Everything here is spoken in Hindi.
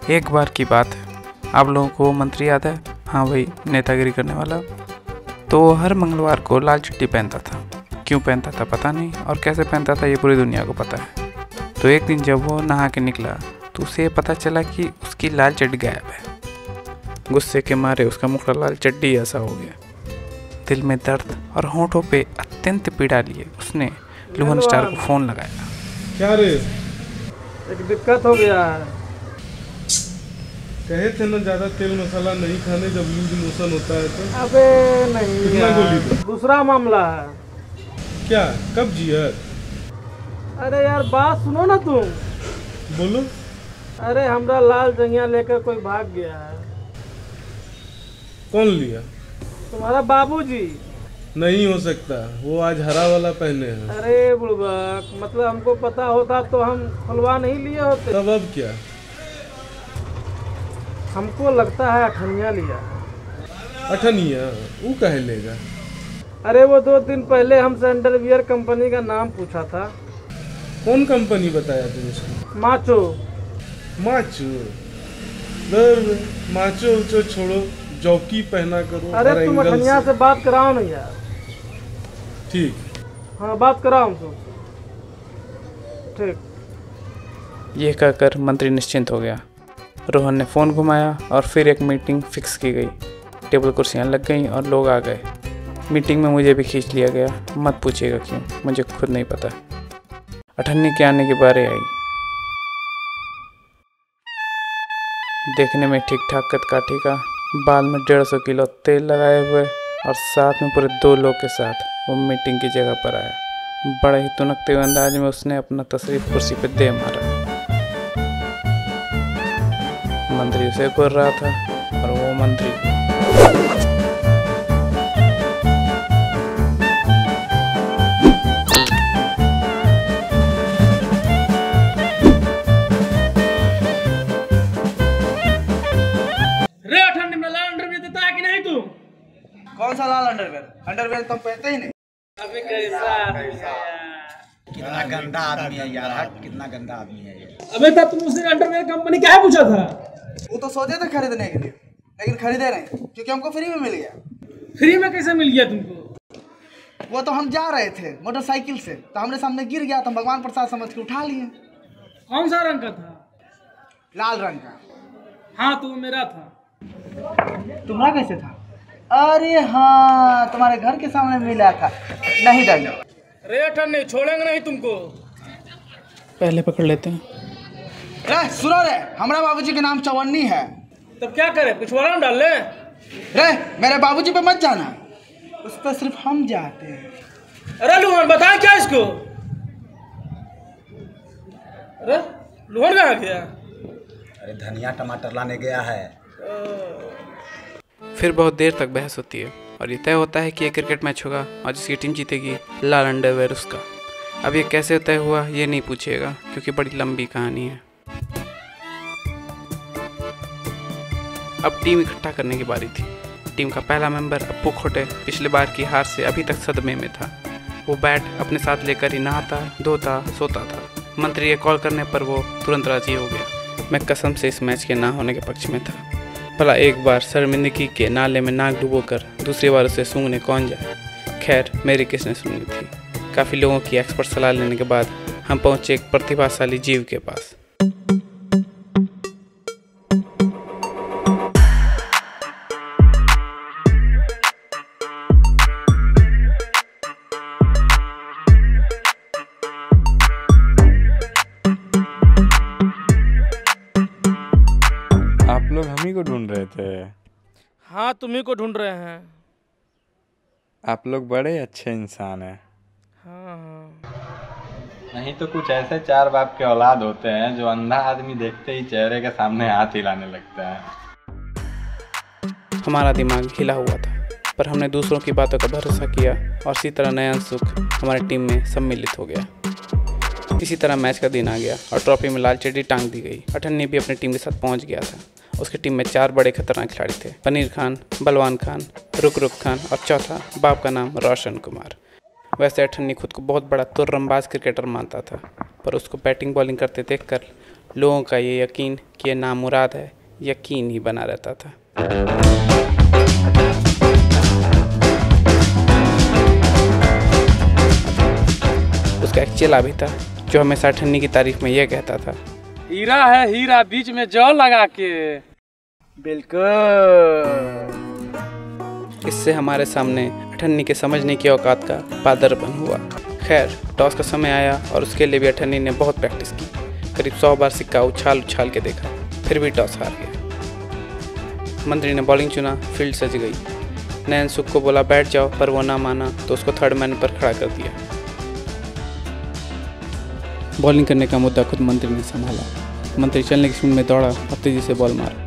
एक बार की बात है, आप लोगों को वो मंत्री याद है? हाँ वही, नेतागिरी करने वाला। तो वो हर मंगलवार को लाल चड्डी पहनता था। क्यों पहनता था पता नहीं, और कैसे पहनता था ये पूरी दुनिया को पता है। तो एक दिन जब वो नहा के निकला तो उसे पता चला कि उसकी लाल चड्डी गायब है। गुस्से के मारे उसका मुखड़ा लाल चड्डी ऐसा हो गया। दिल में दर्द और होंठों पे अत्यंत पीड़ा लिए उसने लुहन स्टार को फ़ोन लगाया। क्या रे? एक दिक्कत हो गया है। कहे थे ना ज्यादा तेल मसाला नहीं खाने जब लूज मोशन होता है तो। अबे नहीं कितना गोली था? दूसरा मामला है। क्या? कब जी यार? अरे यार बात सुनो ना तुम। बोलो। अरे हमरा लाल जंगिया लेकर कोई भाग गया है। कौन लिया? तुम्हारा बाबूजी। नहीं हो सकता, वो आज हरा वाला पहने हैं। अरे बुड़बक, मतलब हमको पता होता तो हम खुलवा नहीं लिए होते। तब अब क्या? हमको लगता है अठनिया लिया। अठनिया? वो कहे लेगा? अरे वो 2 दिन पहले हमसे अंडरवियर कंपनी का नाम पूछा था। कौन कंपनी बताया तुम उसको? माचो। माचो? दर माचो उचो छोड़ो, जौकी पहना करो। अरे तुम अठनिया से बात कराओ ना यार। ठीक। हाँ बात कराओ हमसे। ठीक। ये कहकर मंत्री निश्चिंत हो गया। रोहन ने फ़ोन घुमाया और फिर एक मीटिंग फिक्स की गई। टेबल कुर्सियाँ लग गईं और लोग आ गए। मीटिंग में मुझे भी खींच लिया गया। मत पूछिएगा क्यों, मुझे खुद नहीं पता। अठन्नी के आने की बारी आई। देखने में ठीक ठाक कदकाठी का, बाल में 150 किलो तेल लगाए हुए और साथ में पूरे 2 लोग के साथ वो मीटिंग की जगह पर आया। बड़े ही तुनकते हुए अंदाज में उसने अपना तशरीफ कुर्सी पे दे मारा। मंत्री उसे घूर रहा था और वो मंत्री रे अठन्नी में लाल अंडरवियर देता है कि नहीं तू? कौन सा लाल अंडरवियर? अंडरवियर तुम पहनते ही नहीं। अबे कैसा कितना गंदा आदमी है यार, हट कितना गंदा आदमी है ये। अबे तब तुम उसने अंडरवियर कंपनी क्या पूछा था? वो तो सोचे थे खरीदने के लिए, लेकिन खरीदे नहीं क्योंकि हमको फ्री में मिल गया। फ्री में कैसे मिल गया तुमको? वो तो हम जा रहे थे मोटरसाइकिल से, तो हमने सामने गिर गया तो भगवान प्रसाद समझ के उठा लिए। कौन सा रंग का था? लाल रंग का। हाँ तो वो मेरा था। तुम्हारा कैसे था? अरे हाँ, तुम्हारे घर के सामने मिला था। नहीं देंगे। रे अठन्नी छोड़ेंगे नहीं तुमको। पहले पकड़ लेते हैं। रे सुनो रे, हमारा बाबूजी का नाम चवन्नी है। तब क्या करे, पिछवाड़ा में डाल ले? रे मेरे बाबूजी पे मत जाना, उस पर सिर्फ हम जाते हैं। अरे लुहन बता क्या इसको? अरे लुहन कहाँ गया? अरे धनिया टमाटर लाने गया है। फिर बहुत देर तक बहस होती है और ये तय होता है कि ये क्रिकेट मैच होगा और जिसकी टीम जीतेगी लाल अंडरवेयर उसका। अब ये कैसे तय हुआ ये नहीं पूछिएगा क्योंकि बड़ी लंबी कहानी है। अब टीम इकट्ठा करने की बारी थी। टीम का पहला मेंबर अप्पू खोटे पिछले बार की हार से अभी तक सदमे में था। वो बैट अपने साथ लेकर ही नहाता, धोता, सोता था। मंत्री के कॉल करने पर वो तुरंत राजी हो गया। मैं कसम से इस मैच के ना होने के पक्ष में था। भला एक बार शर्मिंदगी के नाले में नाक डुबोकर दूसरी बार उसे सूंघने कौन जाए। खैर मेरी किसने सुनी थी। काफ़ी लोगों की एक्सपर्ट सलाह लेने के बाद हम पहुँचे एक प्रतिभाशाली जीव के पास। आप लोग हम ही को ढूंढ रहे थे। हाँ तुम्ही को ढूंढ रहे हैं। आप लोग बड़े अच्छे इंसान हैं। हाँ हाँ। नहीं तो कुछ ऐसे 4 बाप के औलाद होते हैं जो अंधा आदमी देखते ही चेहरे के सामने हाथ हिलाने लगता है। हमारा दिमाग हिला हुआ था पर हमने दूसरों की बातों का भरोसा किया और इसी तरह नया सुख हमारी टीम में सम्मिलित हो गया। इसी तरह मैच का दिन आ गया और ट्रॉफी में लाल चड्डी टांग दी गई। अठन्नी भी अपनी टीम के साथ पहुंच गया था। उसकी टीम में 4 बड़े खतरनाक खिलाड़ी थे, पनीर खान, बलवान खान, रुक रुक खान और चौथा बाप का नाम रोशन कुमार। वैसे अठन्नी खुद को बहुत बड़ा तुर्रमबाज क्रिकेटर मानता था पर उसको बैटिंग बॉलिंग करते देखकर लोगों का ये यकीन कि ये नामुराद है यकीन ही बना रहता था। उसका एक चेला भी था जो हमेशा अठन्नी की तारीफ में यह कहता था, हीरा है हीरा बीच में जौ लगा के। बिल्कुल। इससे हमारे सामने अठन्नी के समझने की औकात का पादरपन हुआ। खैर टॉस का समय आया और उसके लिए भी अठन्नी ने बहुत प्रैक्टिस की। करीब 100 बार सिक्का उछाल उछाल के देखा, फिर भी टॉस हार गया। मंत्री ने बॉलिंग चुना, फील्ड सज गई। नयन सुख को बोला बैठ जाओ, पर वो ना माना तो उसको थर्ड मैन पर खड़ा कर दिया। बॉलिंग करने का मुद्दा खुद मंत्री ने संभाला। मंत्री चलने की स्पीड में दौड़ा और तेजी से बॉल मारा।